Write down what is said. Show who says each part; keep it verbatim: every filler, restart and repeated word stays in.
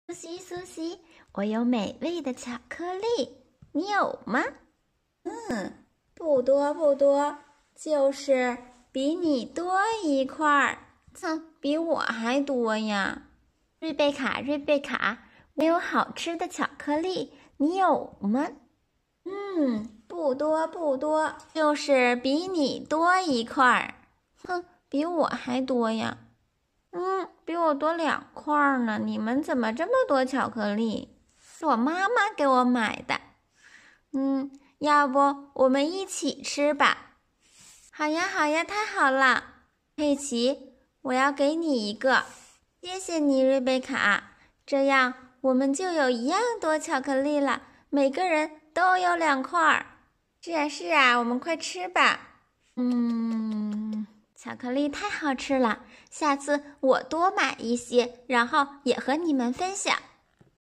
Speaker 1: 苏西，苏西，我有美味的巧克力，你有吗？嗯，不多不多，就是比你多一块儿。哼，比我还多呀！瑞贝卡，瑞贝卡，我有好吃的巧克力，你有吗？嗯，不多不多，就是比你多一块儿。哼，比我还多呀！嗯，比我多两块儿呢。你们怎么这么多巧克力？是我妈妈给我买的。嗯，要不我们一起吃吧？好呀，好呀，太好了。佩奇，我要给你一个。谢谢你，瑞贝卡。这样我们就有一样多巧克力了，每个人都有两块儿。是啊，是啊，我们快吃吧。嗯，巧克力太好吃了，下次我多买一些，然后也和你们分享。